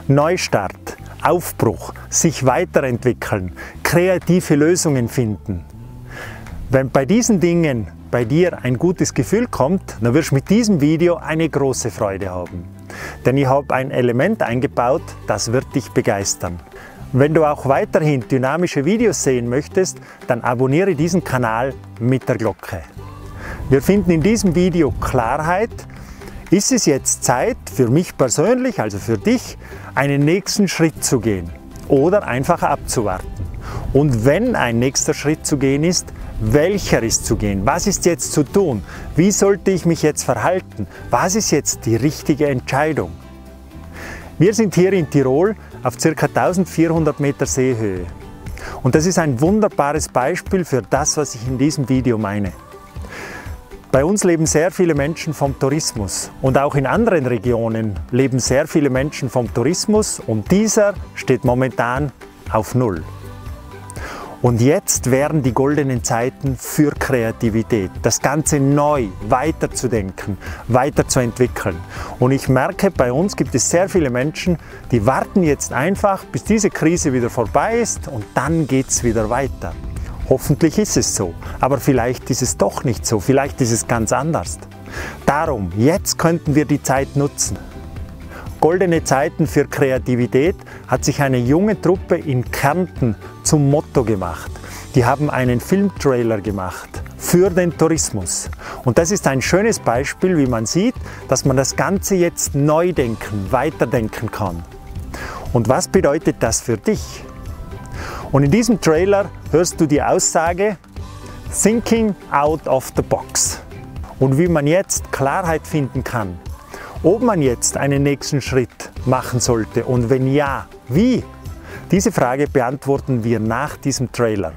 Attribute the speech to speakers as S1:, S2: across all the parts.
S1: Neustart, Aufbruch, sich weiterentwickeln, kreative Lösungen finden. Wenn bei diesen Dingen bei dir ein gutes Gefühl kommt, dann wirst du mit diesem Video eine große Freude haben. Denn ich habe ein Element eingebaut, das wird dich begeistern. Wenn du auch weiterhin dynamische Videos sehen möchtest, dann abonniere diesen Kanal mit der Glocke. Wir finden in diesem Video Klarheit. Ist es jetzt Zeit für mich persönlich, also für dich, einen nächsten Schritt zu gehen oder einfach abzuwarten? Und wenn ein nächster Schritt zu gehen ist, welcher ist zu gehen? Was ist jetzt zu tun? Wie sollte ich mich jetzt verhalten? Was ist jetzt die richtige Entscheidung? Wir sind hier in Tirol auf ca. 1400 Meter Seehöhe. Und das ist ein wunderbares Beispiel für das, was ich in diesem Video meine. Bei uns leben sehr viele Menschen vom Tourismus und auch in anderen Regionen leben sehr viele Menschen vom Tourismus und dieser steht momentan auf Null. Und jetzt wären die goldenen Zeiten für Kreativität, das Ganze neu weiterzudenken, weiterzuentwickeln. Und ich merke, bei uns gibt es sehr viele Menschen, die warten jetzt einfach, bis diese Krise wieder vorbei ist und dann geht es wieder weiter. Hoffentlich ist es so, aber vielleicht ist es doch nicht so, vielleicht ist es ganz anders. Darum, jetzt könnten wir die Zeit nutzen. Goldene Zeiten für Kreativität hat sich eine junge Truppe in Kärnten zum Motto gemacht. Die haben einen Filmtrailer gemacht für den Tourismus. Und das ist ein schönes Beispiel, wie man sieht, dass man das Ganze jetzt neu denken, weiterdenken kann. Und was bedeutet das für dich? Und in diesem Trailer hörst du die Aussage Thinking out of the box. Und wie man jetzt Klarheit finden kann, ob man jetzt einen nächsten Schritt machen sollte und wenn ja, wie? Diese Frage beantworten wir nach diesem Trailer.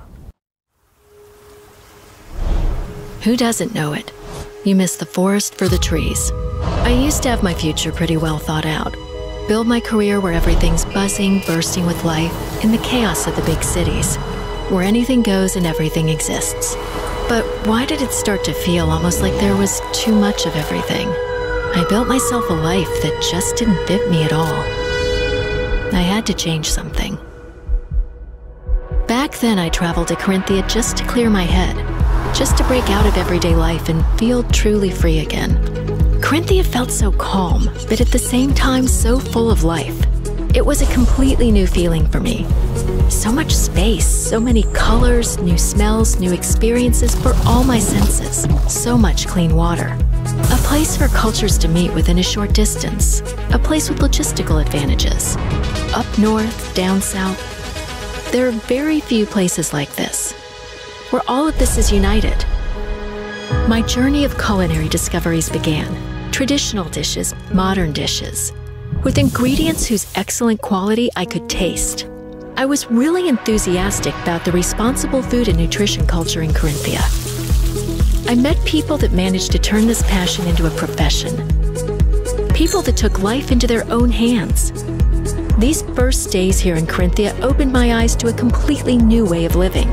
S2: Who doesn't know it? You miss the forest for the trees. I used to have my future pretty well thought out. Build my career where everything's buzzing, bursting with life, in the chaos of the big cities, where anything goes and everything exists. But why did it start to feel almost like there was too much of everything? I built myself a life that just didn't fit me at all. I had to change something. Back then, I traveled to Carinthia just to clear my head, just to break out of everyday life and feel truly free again. Carinthia felt so calm, but at the same time so full of life. It was a completely new feeling for me. So much space, so many colors, new smells, new experiences for all my senses. So much clean water. A place for cultures to meet within a short distance. A place with logistical advantages. Up north, down south. There are very few places like this, where all of this is united. My journey of culinary discoveries began. Traditional dishes, modern dishes, with ingredients whose excellent quality I could taste. I was really enthusiastic about the responsible food and nutrition culture in Carinthia. I met people that managed to turn this passion into a profession. People that took life into their own hands. These first days here in Carinthia opened my eyes to a completely new way of living.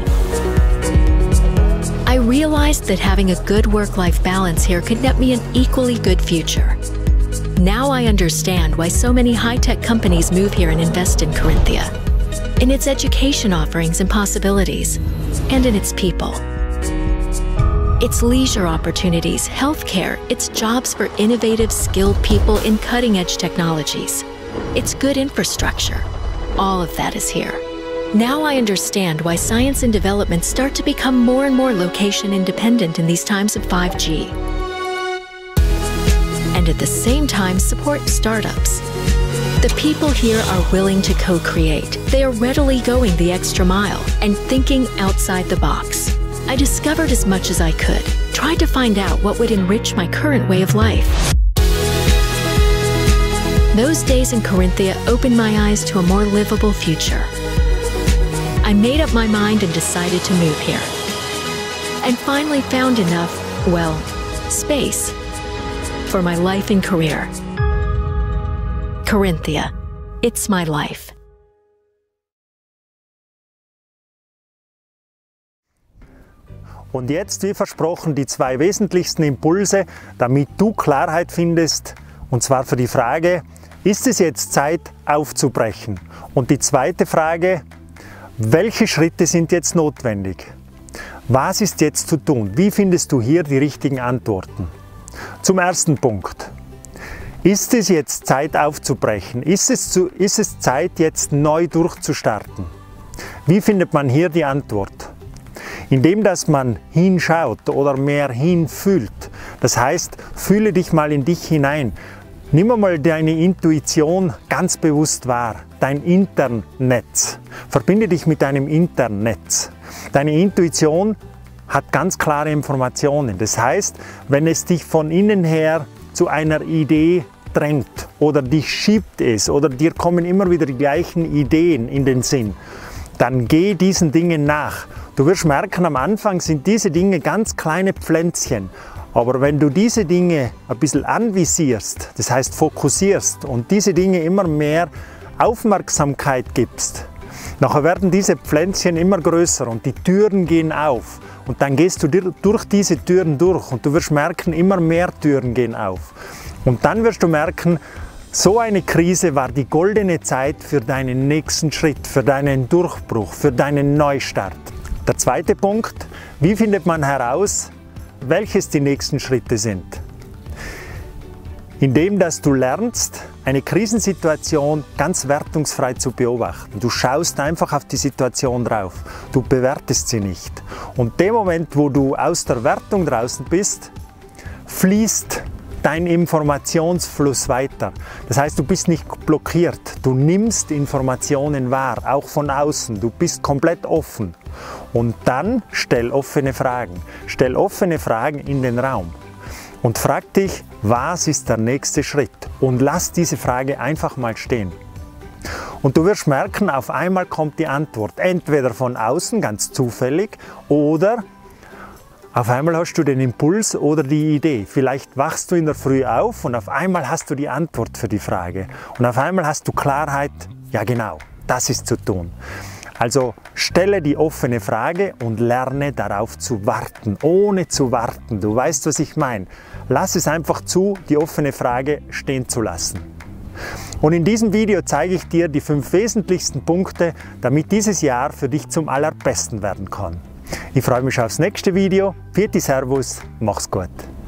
S2: I realized that having a good work-life balance here could net me an equally good future. Now I understand why so many high-tech companies move here and invest in Carinthia, in its education offerings and possibilities, and in its people. Its leisure opportunities, healthcare, its jobs for innovative, skilled people in cutting-edge technologies, its good infrastructure. All of that is here. Now I understand why science and development start to become more and more location independent in these times of 5G. And at the same time support startups. The people here are willing to co-create. They are readily going the extra mile and thinking outside the box. I discovered as much as I could, tried to find out what would enrich my current way of life. Those days in Carinthia opened my eyes to a more livable future. I made up my mind and decided to move here. And finally found enough, well, space for my life and career. Carinthia, it's my life.
S1: Und jetzt, wie versprochen, die zwei wesentlichsten Impulse, damit du Klarheit findest, und zwar für die Frage, ist es jetzt Zeit aufzubrechen? Und die zweite Frage, welche Schritte sind jetzt notwendig? Was ist jetzt zu tun? Wie findest du hier die richtigen Antworten? Zum ersten Punkt. Ist es jetzt Zeit aufzubrechen? Ist es Zeit, jetzt neu durchzustarten? Wie findet man hier die Antwort? Indem, dass man hinschaut oder mehr hinfühlt. Das heißt, fühle dich mal in dich hinein. Nimm mal deine Intuition ganz bewusst wahr, dein Internnetz. Verbinde dich mit deinem Internnetz. Deine Intuition hat ganz klare Informationen. Das heißt, wenn es dich von innen her zu einer Idee drängt oder dich schiebt es oder dir kommen immer wieder die gleichen Ideen in den Sinn, dann geh diesen Dingen nach. Du wirst merken, am Anfang sind diese Dinge ganz kleine Pflänzchen. Aber wenn du diese Dinge ein bisschen anvisierst, das heißt fokussierst und diese Dinge immer mehr Aufmerksamkeit gibst, nachher werden diese Pflänzchen immer größer und die Türen gehen auf. Und dann gehst du durch diese Türen durch und du wirst merken, immer mehr Türen gehen auf. Und dann wirst du merken, so eine Krise war die goldene Zeit für deinen nächsten Schritt, für deinen Durchbruch, für deinen Neustart. Der zweite Punkt, wie findet man heraus, welches die nächsten Schritte sind? Indem, dass du lernst, eine Krisensituation ganz wertungsfrei zu beobachten. Du schaust einfach auf die Situation drauf. Du bewertest sie nicht. Und dem Moment, wo du aus der Wertung draußen bist, fließt dein Informationsfluss weiter. Das heißt, du bist nicht blockiert. Du nimmst Informationen wahr, auch von außen. Du bist komplett offen. Und dann stell offene Fragen. Stell offene Fragen in den Raum. Und frag dich, was ist der nächste Schritt? Und lass diese Frage einfach mal stehen. Und du wirst merken, auf einmal kommt die Antwort. Entweder von außen, ganz zufällig, oder auf einmal hast du den Impuls oder die Idee. Vielleicht wachst du in der Früh auf und auf einmal hast du die Antwort für die Frage. Und auf einmal hast du Klarheit, ja genau, das ist zu tun. Also stelle die offene Frage und lerne darauf zu warten, ohne zu warten. Du weißt, was ich meine. Lass es einfach zu, die offene Frage stehen zu lassen. Und in diesem Video zeige ich dir die 5 wesentlichsten Punkte, damit dieses Jahr für dich zum allerbesten werden kann. Ich freue mich aufs nächste Video. Vielen Servus, mach's gut.